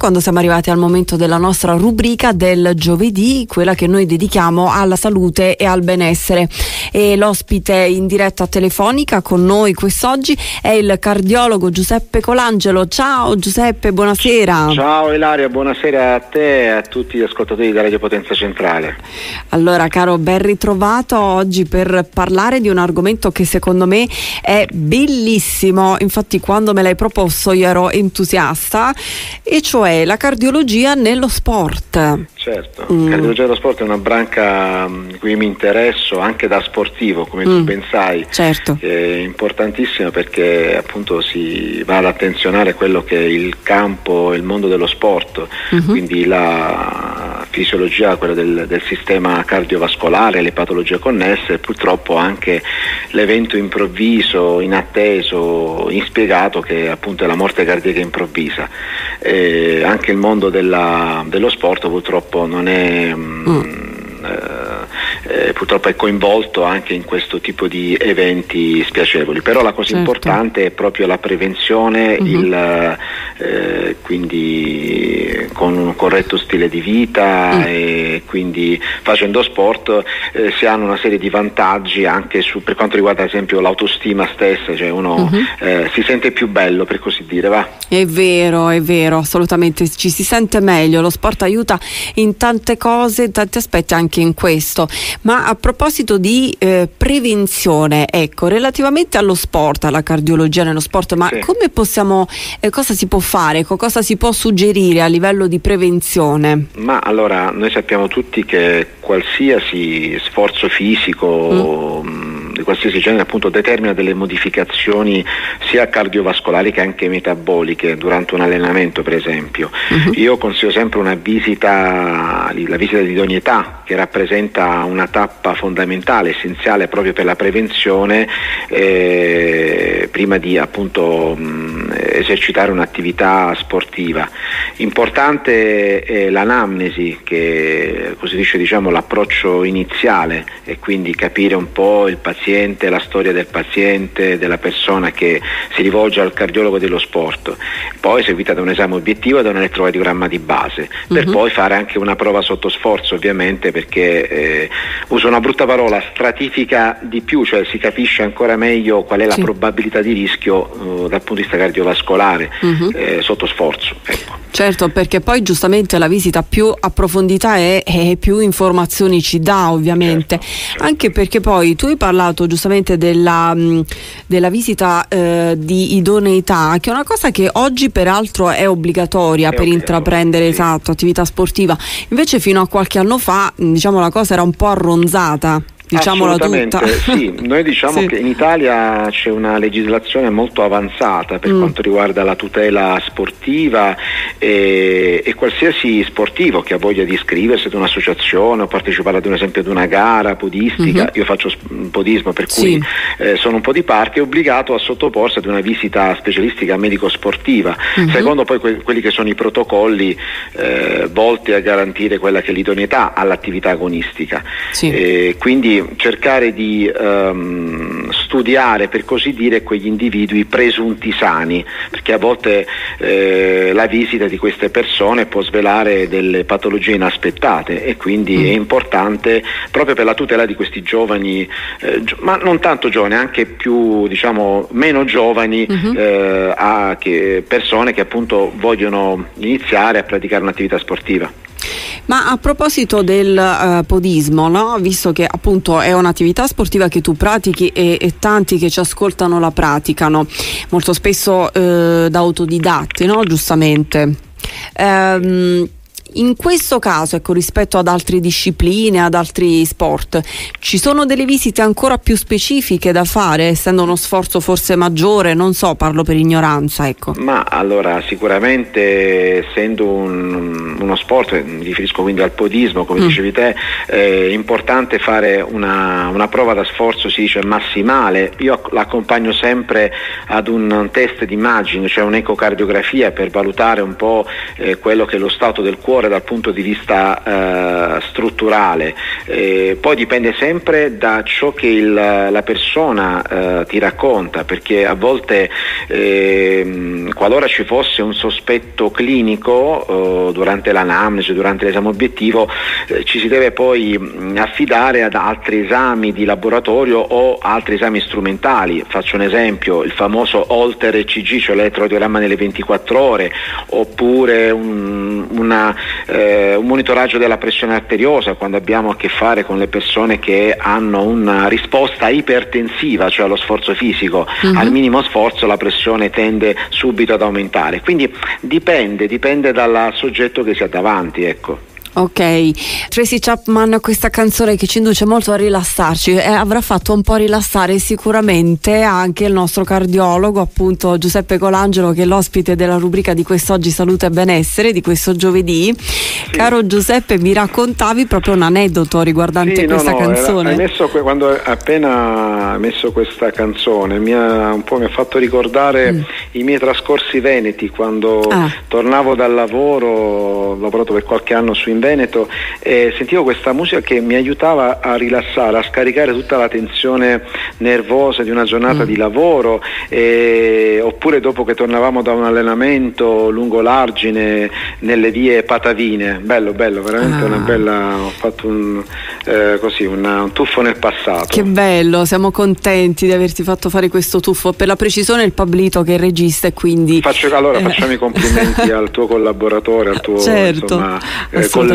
quando siamo arrivati al momento della nostra rubrica del giovedì, quella che noi dedichiamo alla salute e al benessere. E l'ospite in diretta telefonica con noi quest'oggi è il cardiologo Giuseppe Colangelo. Ciao Giuseppe, buonasera. Ciao Ilaria, buonasera a te e a tutti gli ascoltatori della Radio Potenza Centrale. Allora caro, ben ritrovato oggi per parlare di un argomento che secondo me è bellissimo. Infatti quando me l'hai proposto io ero entusiasta, e cioè la cardiologia nello sport. Certo, la cardiologia dello sport è una branca di cui mi interesso anche da sportivo, come tu ben sai. Certo. Che è importantissima perché appunto si va ad attenzionare quello che è il campo, il mondo dello sport, quindi la fisiologia, quella del sistema cardiovascolare, le patologie connesse e purtroppo anche l'evento improvviso, inatteso, inspiegato che appunto è la morte cardiaca improvvisa. Anche il mondo dello sport purtroppo non è purtroppo è coinvolto anche in questo tipo di eventi spiacevoli, però la cosa importante è proprio la prevenzione, quindi con un corretto stile di vita e quindi facendo sport si hanno una serie di vantaggi anche per quanto riguarda ad esempio l'autostima stessa, cioè uno si sente più bello, per così dire, va? È vero, assolutamente, ci si sente meglio, lo sport aiuta in tante cose, in tanti aspetti, anche in questo. Ma a proposito di prevenzione, ecco, relativamente allo sport, alla cardiologia nello sport, ma come possiamo, cosa si può fare, cosa si può suggerire a livello di prevenzione? Ma allora, noi sappiamo tutti che qualsiasi sforzo fisico di qualsiasi genere appunto determina delle modificazioni sia cardiovascolari che anche metaboliche durante un allenamento, per esempio. Io consiglio sempre la visita di idoneità, che rappresenta una tappa fondamentale, essenziale proprio per la prevenzione prima di appunto esercitare un'attività sportiva. Importante è l'anamnesi, che così dice, diciamo, l'approccio iniziale, e quindi capire un po' il paziente, la storia del paziente, della persona che si rivolge al cardiologo dello sport, poi seguita da un esame obiettivo e da un elettrocardiogramma di base, per poi fare anche una prova sotto sforzo, ovviamente, perché uso una brutta parola, stratifica di più, cioè si capisce ancora meglio qual è la probabilità di rischio dal punto di vista cardiovascolare sotto sforzo, ecco. Certo, perché poi giustamente la visita più approfondita è più informazioni ci dà, ovviamente. Certo. Anche perché poi tu hai parlato giustamente della visita di idoneità, che è una cosa che oggi peraltro è obbligatoria per intraprendere attività sportiva. Invece fino a qualche anno fa, diciamo, la cosa era un po' arronzata. Diciamola tutta. Sì, noi diciamo che in Italia c'è una legislazione molto avanzata per quanto riguarda la tutela sportiva e qualsiasi sportivo che ha voglia di iscriversi ad un'associazione o partecipare ad esempio ad una gara podistica, io faccio podismo per cui sono un po' di parte, è obbligato a sottoporsi ad una visita specialistica medico-sportiva, secondo poi quelli che sono i protocolli volti a garantire quella che è l'idoneità all'attività agonistica. Quindi cercare di studiare, per così dire, quegli individui presunti sani, perché a volte la visita di queste persone può svelare delle patologie inaspettate, e quindi è importante proprio per la tutela di questi giovani, ma non tanto giovani, anche più, diciamo, meno giovani, persone che appunto vogliono iniziare a praticare un'attività sportiva. Ma a proposito del podismo, no? Visto che appunto è un'attività sportiva che tu pratichi e tanti che ci ascoltano la praticano, molto spesso da autodidatti, no? Giustamente. In questo caso, ecco, rispetto ad altre discipline, ad altri sport, ci sono delle visite ancora più specifiche da fare, essendo uno sforzo forse maggiore? Non so, parlo per ignoranza, ecco. Ma allora, sicuramente, essendo uno sport, mi riferisco quindi al podismo, come dicevi te, è importante fare una prova da sforzo, si dice massimale. Io l'accompagno sempre ad un test d'immagine, cioè un'ecocardiografia, per valutare un po' quello che è lo stato del cuore fare dal punto di vista strutturale. Poi dipende sempre da ciò che la persona ti racconta, perché a volte qualora ci fosse un sospetto clinico durante l'anamnesi, durante l'esame obiettivo, ci si deve poi affidare ad altri esami di laboratorio o altri esami strumentali. Faccio un esempio: il famoso Holter ECG, cioè l'elettrocardiogramma nelle 24 ore, oppure un monitoraggio della pressione arteriosa quando abbiamo a che fare con le persone che hanno una risposta ipertensiva, cioè allo sforzo fisico. Al minimo sforzo la pressione tende subito ad aumentare, quindi dipende dal soggetto che si ha davanti, ecco. Ok, Tracy Chapman, questa canzone che ci induce molto a rilassarci, avrà fatto un po' rilassare sicuramente anche il nostro cardiologo, appunto Giuseppe Colangelo, che è l'ospite della rubrica di quest'oggi Salute e Benessere, di questo giovedì. Sì. Caro Giuseppe, mi raccontavi proprio un aneddoto riguardante questa canzone. Quando appena hai messo questa canzone mi ha fatto ricordare i miei trascorsi veneti, quando tornavo dal lavoro, ho lavorato per qualche anno su in Veneto, e sentivo questa musica che mi aiutava a rilassare, a scaricare tutta la tensione nervosa di una giornata di lavoro, oppure dopo che tornavamo da un allenamento lungo l'argine nelle vie patavine. Bello, veramente una bella, ho fatto un tuffo nel passato. Che bello, siamo contenti di averti fatto fare questo tuffo. Per la precisione il Pablito che è il regista, e quindi facciamo i complimenti al tuo collaboratore, al tuo collega.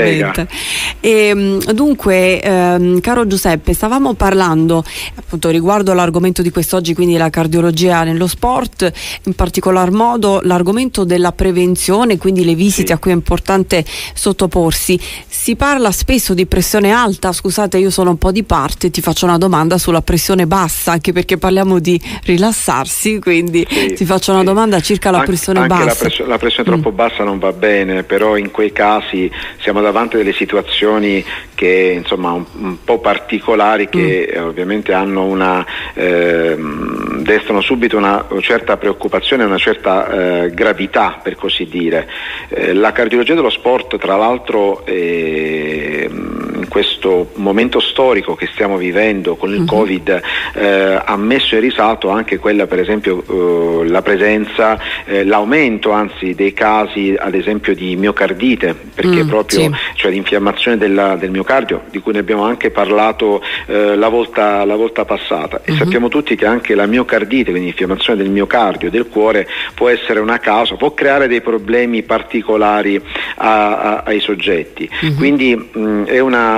E, dunque, caro Giuseppe, stavamo parlando appunto riguardo l'argomento di quest'oggi, quindi la cardiologia nello sport, in particolar modo l'argomento della prevenzione, quindi le visite a cui è importante sottoporsi. Si parla spesso di pressione alta. Scusate, io sono un po' di parte, ti faccio una domanda sulla pressione bassa, anche perché parliamo di rilassarsi, quindi ti faccio una domanda circa la pressione bassa. La pressione troppo bassa non va bene, però in quei casi siamo davanti a delle situazioni che insomma un po' particolari, che ovviamente hanno destano subito una certa preoccupazione, una certa gravità, per così dire. La cardiologia dello sport, tra l'altro, in questo momento storico che stiamo vivendo con il Covid, ha messo in risalto anche quella, per esempio, la presenza, l'aumento anzi dei casi, ad esempio, di miocardite, perché proprio cioè di infiammazione del miocardio, di cui ne abbiamo anche parlato la volta passata, e sappiamo tutti che anche la miocardite, quindi infiammazione del miocardio, del cuore, può essere una causa, può creare dei problemi particolari ai soggetti. Quindi è una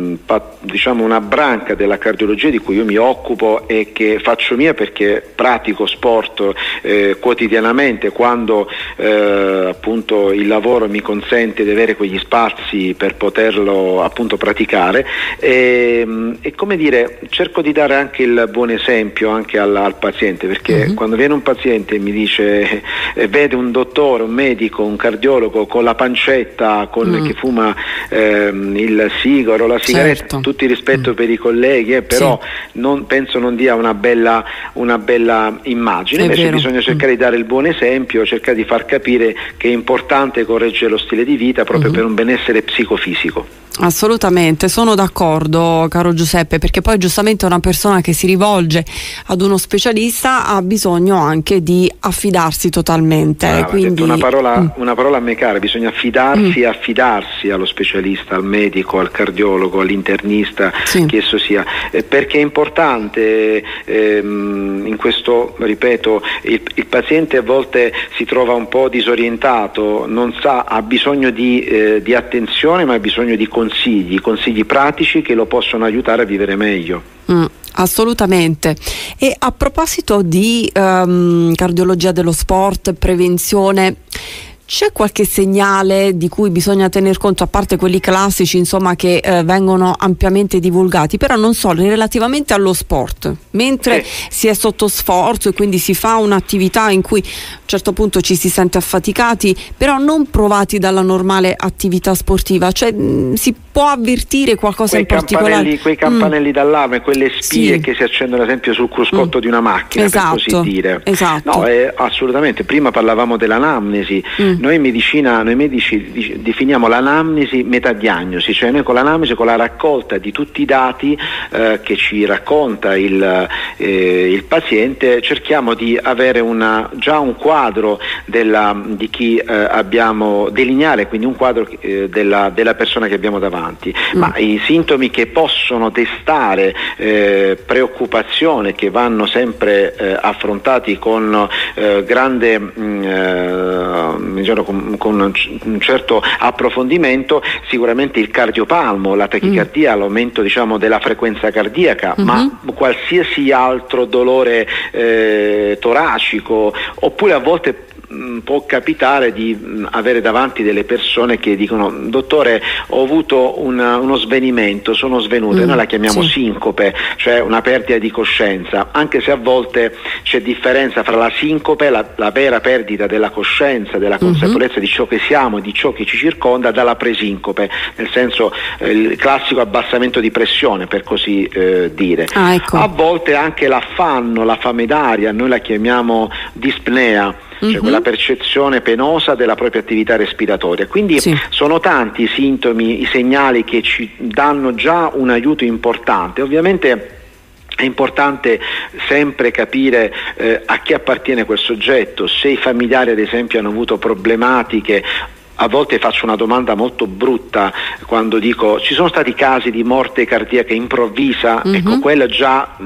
branca della cardiologia di cui io mi occupo e che faccio mia, perché pratico sport quotidianamente, quando appunto il lavoro mi consente di avere quegli spazi per poterlo appunto praticare, e come dire, cerco di dare anche il buon esempio anche al paziente, perché quando viene un paziente e mi dice vede un dottore, un medico, un cardiologo con la pancetta, che fuma il sigaro, la sigaretta, tutto il rispetto per i colleghi, però penso non dia una bella immagine. Invece bisogna cercare di dare il buon esempio, cercare di far capire che è importante correggere lo stile di vita proprio per un benessere psicofisico. Assolutamente, sono d'accordo, caro Giuseppe, perché poi giustamente una persona che si rivolge ad uno specialista ha bisogno anche di affidarsi totalmente. Quindi una parola a me cara: bisogna affidarsi allo specialista, al medico, al cardiologo, all'internista, che esso sia, perché è importante. In questo, ripeto, il paziente a volte si trova un po' disorientato, non sa, ha bisogno di attenzione, ma ha bisogno di consigli pratici che lo possono aiutare a vivere meglio. Assolutamente. E a proposito di cardiologia dello sport, prevenzione, c'è qualche segnale di cui bisogna tener conto, a parte quelli classici insomma che vengono ampiamente divulgati, però non so, relativamente allo sport, mentre si è sotto sforzo e quindi si fa un'attività in cui a un certo punto ci si sente affaticati, però non provati dalla normale attività sportiva, cioè si può avvertire qualcosa in particolare? Quei campanelli d'allarme, quelle spie che si accendono ad esempio sul cruscotto di una macchina, per così dire. Esatto. No, assolutamente. Prima parlavamo dell'anamnesi, Noi medici definiamo l'anamnesi metadiagnosi, cioè noi con l'anamnesi, con la raccolta di tutti i dati che ci racconta il paziente, cerchiamo di avere già un quadro di chi abbiamo, delineare quindi un quadro della persona che abbiamo davanti. Ma i sintomi che possono destare preoccupazione, che vanno sempre affrontati con grande con un certo approfondimento, sicuramente il cardiopalmo, la tachicardia, l'aumento della frequenza cardiaca, ma qualsiasi altro dolore toracico, oppure a volte può capitare di avere davanti delle persone che dicono: dottore, ho avuto uno svenimento, sono svenuto. Noi la chiamiamo sincope, cioè una perdita di coscienza, anche se a volte c'è differenza fra la sincope, la vera perdita della coscienza, della consapevolezza di ciò che siamo, di ciò che ci circonda, dalla presincope, nel senso il classico abbassamento di pressione, per così dire. Ecco. A volte anche l'affanno, la fame d'aria, noi la chiamiamo dispnea, cioè quella percezione penosa della propria attività respiratoria. Quindi sono tanti i sintomi, i segnali che ci danno già un aiuto importante. Ovviamente è importante sempre capire a chi appartiene quel soggetto, se i familiari ad esempio hanno avuto problematiche. A volte faccio una domanda molto brutta quando dico: ci sono stati casi di morte cardiaca improvvisa? Ecco, quella già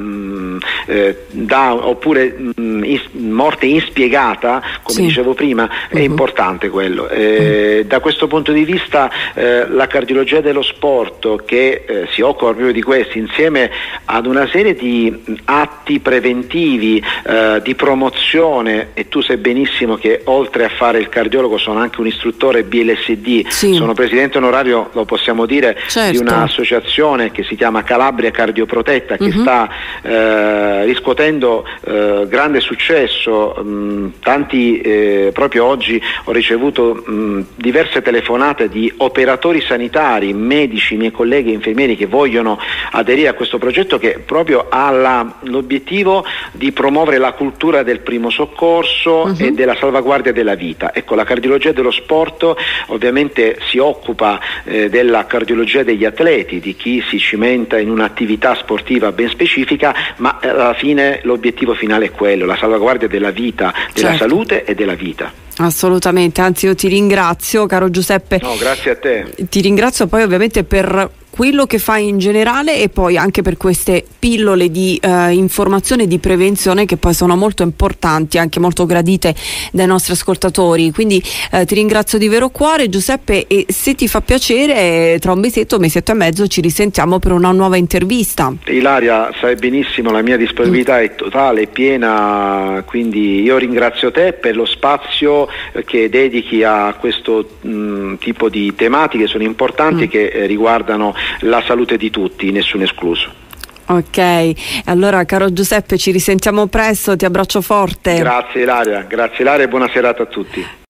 oppure morte inspiegata, come dicevo prima, è importante quello. Da questo punto di vista la cardiologia dello sport, che si occupa proprio di questo, insieme ad una serie di atti preventivi, di promozione, e tu sai benissimo che oltre a fare il cardiologo sono anche un istruttore BLSD, sono presidente onorario, lo possiamo dire, di un'associazione che si chiama Calabria Cardioprotetta, che sta riscuotendo grande successo. Proprio oggi ho ricevuto diverse telefonate di operatori sanitari, medici, miei colleghi infermieri, che vogliono aderire a questo progetto, che proprio ha l'obiettivo di promuovere la cultura del primo soccorso e della salvaguardia della vita. Ecco, la cardiologia dello sport ovviamente si occupa della cardiologia degli atleti, di chi si cimenta in un'attività sportiva ben specifica, ma alla fine l'obiettivo finale è quello: la salvaguardia della vita, della salute e della vita. Assolutamente, anzi io ti ringrazio, caro Giuseppe. No, grazie a te. Ti ringrazio poi ovviamente per quello che fai in generale, e poi anche per queste pillole di informazione e di prevenzione, che poi sono molto importanti, anche molto gradite dai nostri ascoltatori. Quindi ti ringrazio di vero cuore, Giuseppe, e se ti fa piacere tra un mesetto e mezzo ci risentiamo per una nuova intervista. Ilaria, sai benissimo, la mia disponibilità è totale, piena, quindi io ringrazio te per lo spazio che dedichi a questo tipo di tematiche. Sono importanti, che riguardano la salute di tutti, nessuno escluso. Ok, allora caro Giuseppe, ci risentiamo presto, ti abbraccio forte. Grazie Ilaria, e buona serata a tutti.